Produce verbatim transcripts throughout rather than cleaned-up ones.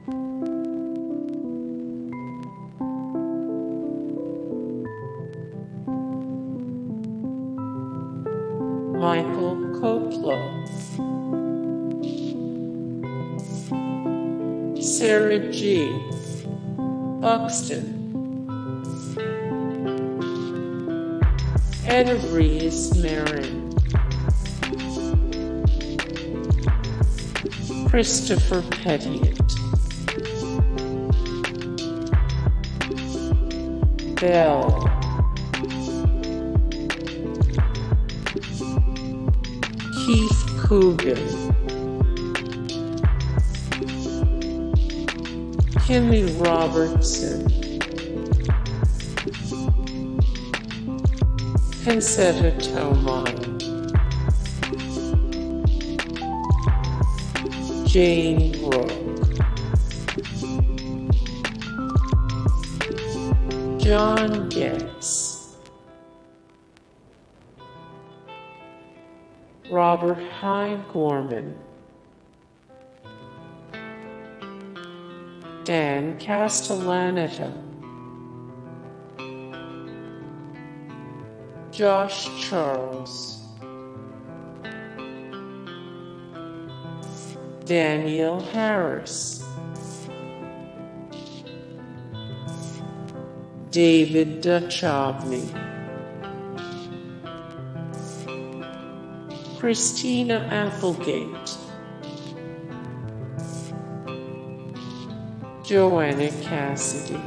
Michael Koplo, Sarah G. Buxton, Edavries Marin, Christopher Pettiott, Bell, Keith Coogan, Kimmy Robertson, Concetta Tomine, Jane Brooke, John Getz, Robert Hine Gorman, Dan Castellaneta, Josh Charles, Daniel Harris, David Duchovny, Christina Applegate, Joanna Cassidy.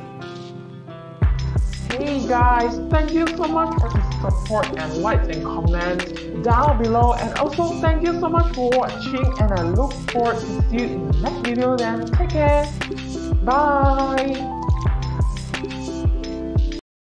Hey guys, thank you so much for the support and likes and comments down below, and also thank you so much for watching, and I look forward to see you in the next video. Then take care, bye.